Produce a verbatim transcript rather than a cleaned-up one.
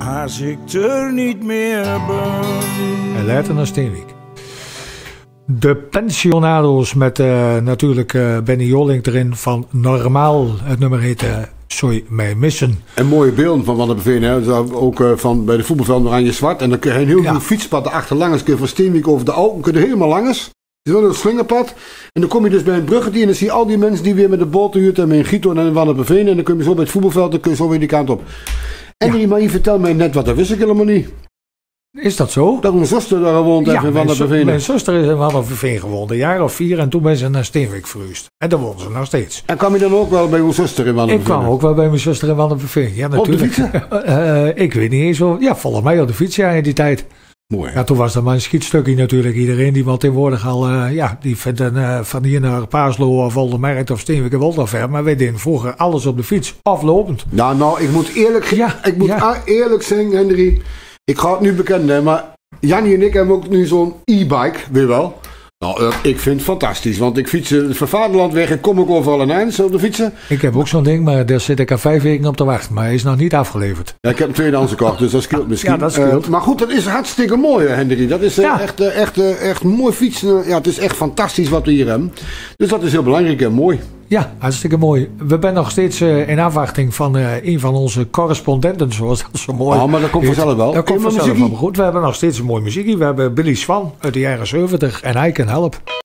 als ik er niet meer ben. En later naar Steenwijk. De Pensionado's met uh, natuurlijk uh, Benny Jolink erin van Normaal. Het nummer heet uh, Zou mij missen. En mooie beelden van Van der Beveen. Hè? Ook uh, van bij de voetbalveld Oranje Zwart. En dan kun je een heel ja. goed fietspad achterlangs. Kun je van Steenwijk over de Alpen. Kun je helemaal langs. Het is wel een slingerpad. En dan kom je dus bij een bruggetje. En dan zie je al die mensen die weer met de boot huurt. En met een Gito en Van der Beveen. En dan kun je zo bij het voetbalveld. Dan kun je zo weer die kant op. En ja. die maar vertelt mij net wat. Dat wist ik helemaal niet. Is dat zo? Dat mijn zuster daar gewoond heeft ja, in Van der Beveen. Mijn zuster is in Van der Beveen gewoond. Een jaar of vier. En toen ben ze naar Steenwijk verhuisd. En daar woont ze nog steeds. En kwam je dan ook wel bij uw zuster in Van der Beveen? Ik kwam ook wel bij mijn zuster in Van der Beveen. Ja, natuurlijk. Op de fiets? uh, ik weet niet eens zo. Ja, volgens mij op de fiets ja, in die tijd. Mooi. Ja, toen was dat maar een schietstukje natuurlijk. Iedereen die wat tegenwoordig al, uh, ja, die vindt een, uh, van hier naar Paaslo of Oldermerkt of Steenwijk en Wolderver. Maar wij deden vroeger alles op de fiets, aflopend. Nou, nou, ik moet eerlijk, ja, ik moet ja. eerlijk zeggen, Henry. Ik ga het nu bekennen, maar Jannie en ik hebben ook nu zo'n e-bike, weet je wel. Nou, uh, ik vind het fantastisch, want ik fiets uh, van Vaderland weg en kom ik overal in eind op de fietsen. Ik heb ook zo'n ding, maar daar zit ik al vijf weken op te wachten. Maar hij is nog niet afgeleverd. Ja, ik heb een tweedehands gekocht, dus dat scheelt misschien. Ja, dat scheelt. Uh, maar goed, dat is hartstikke mooi, Henry. Dat is uh, ja. echt, uh, echt, uh, echt mooi fietsen. Ja, het is echt fantastisch wat we hier hebben. Dus dat is heel belangrijk en mooi. Ja, hartstikke mooi. We zijn nog steeds uh, in afwachting van uh, een van onze correspondenten, zoals dat zo mooi. Oh, maar dat komt vanzelf wel. Dat komt vanzelf wel goed. We hebben nog steeds een mooie muziek. We hebben Billy Swan uit de jaren zeventig en I Can Help.